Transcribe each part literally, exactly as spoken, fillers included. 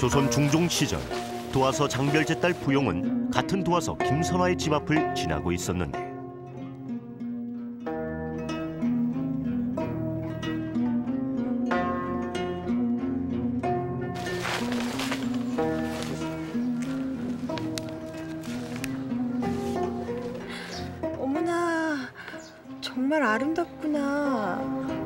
조선 중종 시절 도화서 장별제 딸 부용은 같은 도화서 김선화의 집 앞을 지나고 있었는데 어머나, 정말 아름답구나.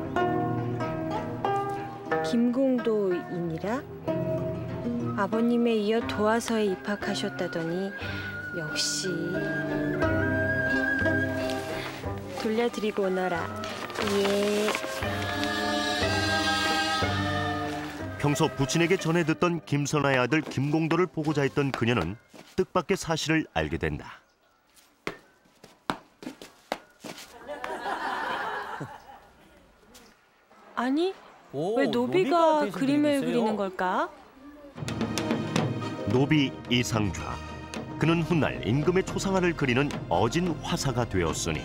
김공도이니라? 아버님에 이어 도화서에 입학하셨다더니 역시. 돌려드리고 오너라. 예. 평소 부친에게 전해 듣던 김선화의 아들 김공도를 보고자 했던 그녀는 뜻밖의 사실을 알게 된다. 아니, 오, 왜 노비가, 노비가 그림을 그리고 그리는 있어요? 걸까? 노비 이상좌. 그는 훗날 임금의 초상화를 그리는 어진 화사가 되었으니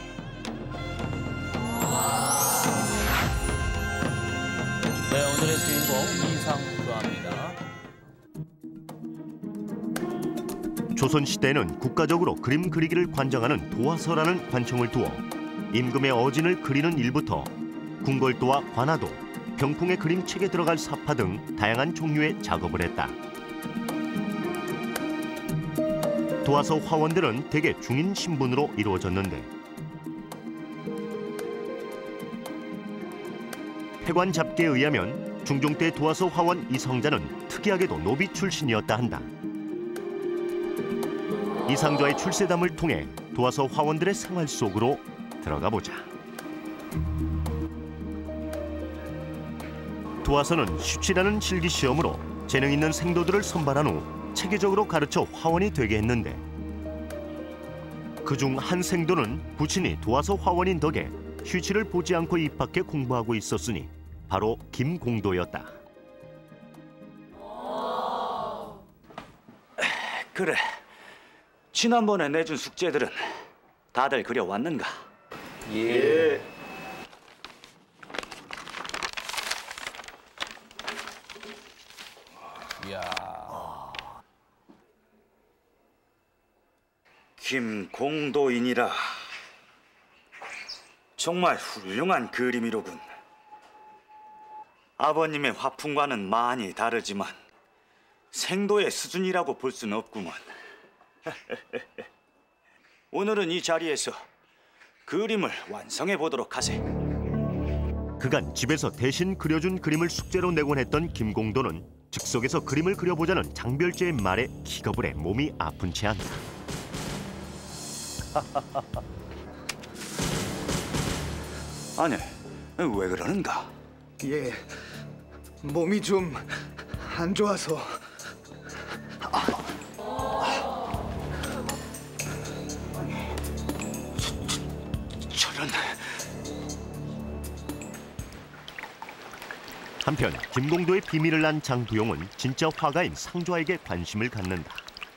네, 오늘의 주인공 이상좌입니다. 조선시대에는 국가적으로 그림 그리기를 관장하는 도화서라는 관청을 두어 임금의 어진을 그리는 일부터 궁궐도와 관아도, 병풍의 그림책에 들어갈 사파 등 다양한 종류의 작업을 했다. 도화서 화원들은 대개 중인 신분으로 이루어졌는데 해관 잡기에 의하면 중종 때 도화서 화원 이성자는 특이하게도 노비 출신이었다 한다. 이상좌의 출세담을 통해 도화서 화원들의 생활 속으로 들어가 보자. 도화서는 시취라는 실기 시험으로 재능 있는 생도들을 선발한 후 체계적으로 가르쳐 화원이 되게 했는데 그중 한 생도는 부친이 도화서 화원인 덕에 휴치를 보지 않고 입학해 공부하고 있었으니 바로 김공도였다. 그래, 지난번에 내준 숙제들은 다들 그려왔는가? 예. 이야. 김공도이니라. 정말 훌륭한 그림이로군. 아버님의 화풍과는 많이 다르지만 생도의 수준이라고 볼 수는 없구먼. 오늘은 이 자리에서 그림을 완성해 보도록 하세. 그간 집에서 대신 그려준 그림을 숙제로 내곤 했던 김공도는 즉석에서 그림을 그려보자는 장별제의 말에 기겁을 해 몸이 아픈 채 한다. 아니, 왜 그러는가? 예, 몸이 좀 안 좋아서. 저런. 한편 김공도의 비밀을 안 장부용은 진짜 화가인 상좌에게 관심을 갖는다.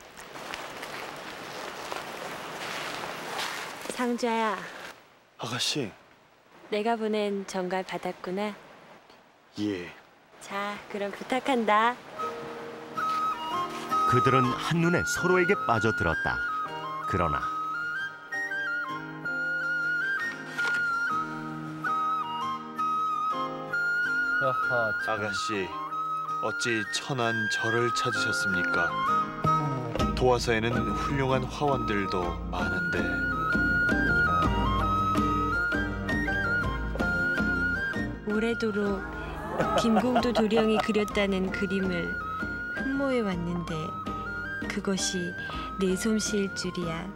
상좌야, 아가씨. 내가 보낸 전갈 받았구나. 예. 자, 그럼 부탁한다. 그들은 한눈에 서로에게 빠져들었다. 그러나 여하, 참. 아가씨, 어찌 천한 절을 찾으셨습니까? 도화서에는 훌륭한 화원들도 많은데. 오래도록 김공도 도령이 그렸다는 그림을 흠모해 왔는데 그것이 내 솜씨일 줄이야.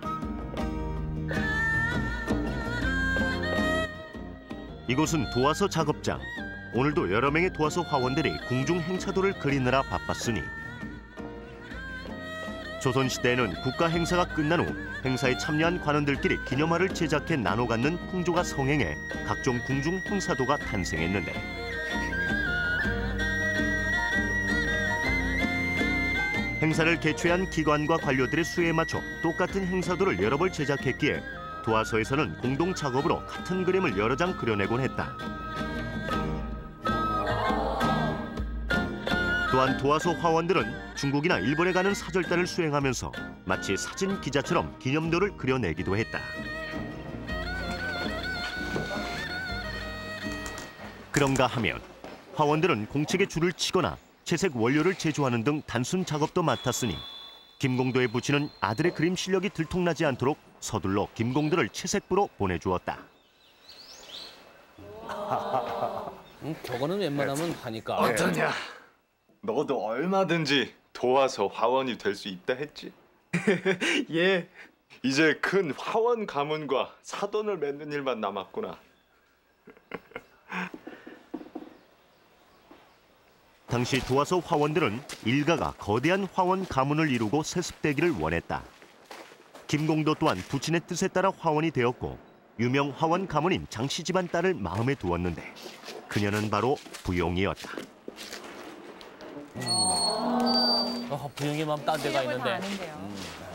이곳은 도화서 작업장. 오늘도 여러 명의 도화서 화원들이 궁중 행차도를 그리느라 바빴으니 조선시대에는 국가 행사가 끝난 후 행사에 참여한 관원들끼리 기념화를 제작해 나눠 갖는 풍조가 성행해 각종 궁중 행사도가 탄생했는데 행사를 개최한 기관과 관료들의 수에 맞춰 똑같은 행사도를 여러 벌 제작했기에 도화서에서는 공동 작업으로 같은 그림을 여러 장 그려내곤 했다. 또한 도화소 화원들은 중국이나 일본에 가는 사절단을 수행하면서 마치 사진 기자처럼 기념도를 그려내기도 했다. 그런가 하면 화원들은 공책에 줄을 치거나 채색 원료를 제조하는 등 단순 작업도 맡았으니 김공도의 부친은 아들의 그림 실력이 들통나지 않도록 서둘러 김공도를 채색부로 보내주었다. 음, 저거는 웬만하면 하니까. 어떠냐? 너도 얼마든지 도와서 화원이 될 수 있다 했지? 예. 이제 큰 화원 가문과 사돈을 맺는 일만 남았구나. 당시 도화소 화원들은 일가가 거대한 화원 가문을 이루고 세습되기를 원했다. 김공도 또한 부친의 뜻에 따라 화원이 되었고 유명 화원 가문인 장씨 집안 딸을 마음에 두었는데 그녀는 바로 부용이었다. 음. 어, 부영이 마음 딴 데가 있는데. 음.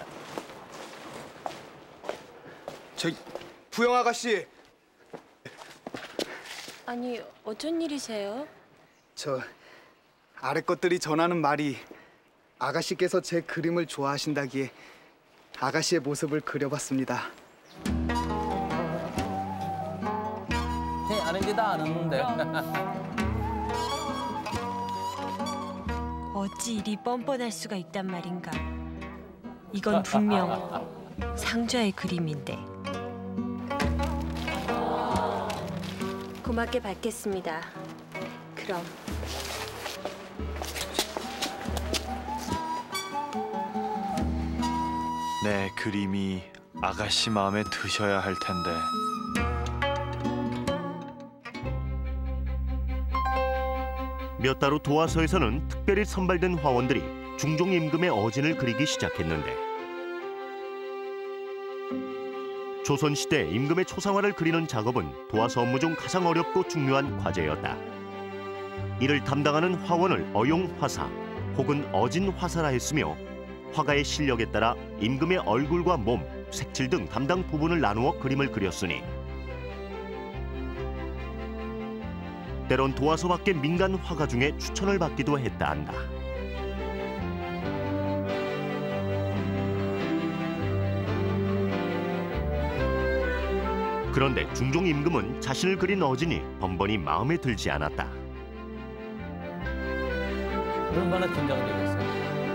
저 부영 아가씨, 아니, 어쩐 일이세요? 저 아래 것들이 전하는 말이 아가씨께서 제 그림을 좋아하신다기에 아가씨의 모습을 그려봤습니다. 네, 아는지 다 아는데. 어찌 이리 뻔뻔할 수가 있단 말인가. 이건 분명 상좌의 그림인데. 고맙게 받겠습니다. 그럼. 내 그림이 아가씨 마음에 드셔야 할 텐데. 몇 달 후 도화서에서는 특별히 선발된 화원들이 중종 임금의 어진을 그리기 시작했는데 조선시대 임금의 초상화를 그리는 작업은 도화서 업무 중 가장 어렵고 중요한 과제였다. 이를 담당하는 화원을 어용화사 혹은 어진화사라 했으며 화가의 실력에 따라 임금의 얼굴과 몸, 색칠 등 담당 부분을 나누어 그림을 그렸으니 때론 도화서 밖의 민간 화가 중에 추천을 받기도 했다 한다. 그런데 중종 임금은 자신을 그린 어진이 번번이 마음에 들지 않았다. 얼마나 긴장되겠어요.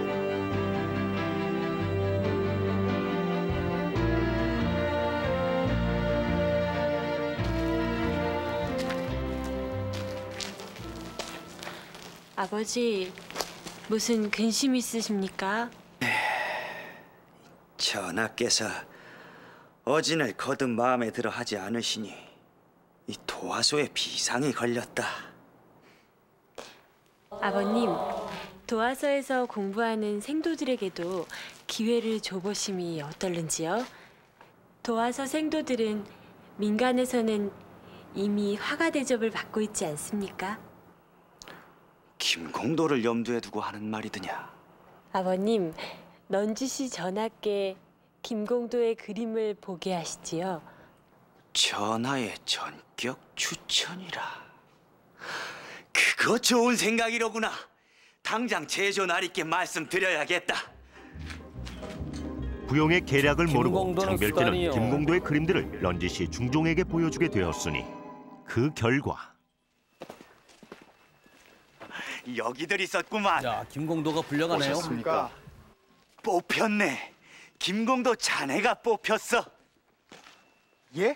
아버지, 무슨 근심 있으십니까? 전하께서 어진을 거듭 마음에 들어 하지 않으시니 이 도화소에 비상이 걸렸다. 아버님, 도화서에서 공부하는 생도들에게도 기회를 줘보심이 어떨는지요? 도화서 생도들은 민간에서는 이미 화가 대접을 받고 있지 않습니까? 김공도를 염두에 두고 하는 말이더냐. 아버님, 넌지시 전하께 김공도의 그림을 보게 하시지요. 전하의 전격 추천이라. 그거 좋은 생각이로구나. 당장 제조 나리께 말씀드려야겠다. 부용의 계략을 모르고 김공도는 장별께는 수단이요. 김공도의 그림들을 넌지시 중종에게 보여주게 되었으니 그 결과 여기들 있었구만. 야, 김공도가 불려가네요. 오셨습니까? 뽑혔네. 김공도 자네가 뽑혔어. 예?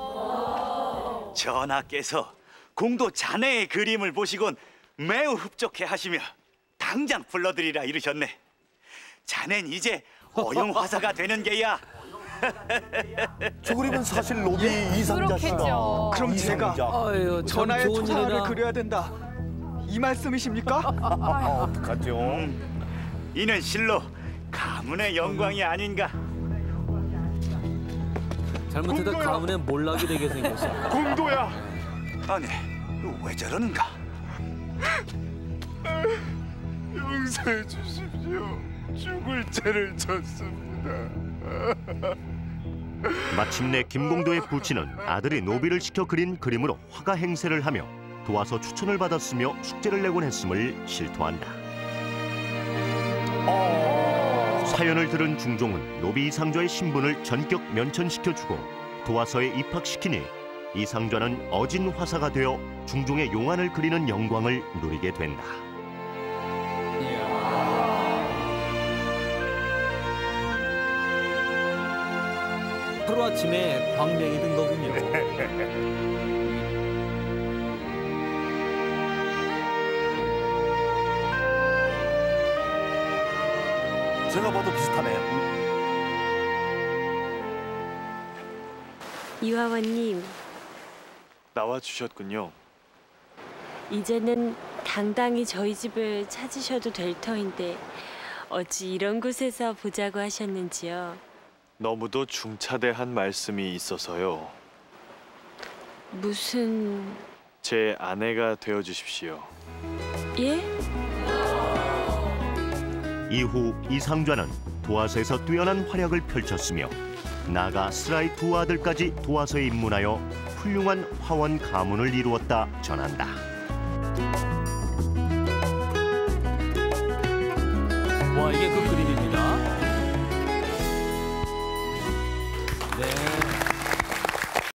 전하께서 공도 자네의 그림을 보시곤 매우 흡족해 하시며 당장 불러드리라 이르셨네. 자넨 이제 어용화사가 되는 게야. 저 그림은 사실 로비 이상자시다. 그럼 제가 아유, 참 전하의 좋은 초상화를 일이나. 그려야 된다. 이 말씀이십니까? 어떡하죠? 음, 이는 실로 가문의 영광이 아닌가. 잘못해도 가문의 몰락이 되게 생겼어. 공도야. 아니, 왜 저러는가? 용서해 주십시오. 죽을 죄를 졌습니다. 마침내 김공도의 부친은 아들이 노비를 시켜 그린 그림으로 화가 행세를 하며 도와서 추천을 받았으며 숙제를 내곤 했음을 실토한다. 사연을 들은 중종은 노비 이상좌의 신분을 전격 면천시켜주고 도화서에 입학시키니 이상좌는 어진 화사가 되어 중종의 용안을 그리는 영광을 누리게 된다. 하루아침에 광명이 든 거군요. 제가 봐도 비슷하네요. 이화원님, 나와 주셨군요. 이제는 당당히 저희 집을 찾으셔도 될 터인데 어찌 이런 곳에서 보자고 하셨는지요? 너무도 중차대한 말씀이 있어서요. 무슨... 제 아내가 되어 주십시오. 예? 이후 이상좌는 도화서에서 뛰어난 활약을 펼쳤으며 나아가 스라의 두 아들까지 도화서에 입문하여 훌륭한 화원 가문을 이루었다 전한다. 와, 이게 그 그림입니다. 네.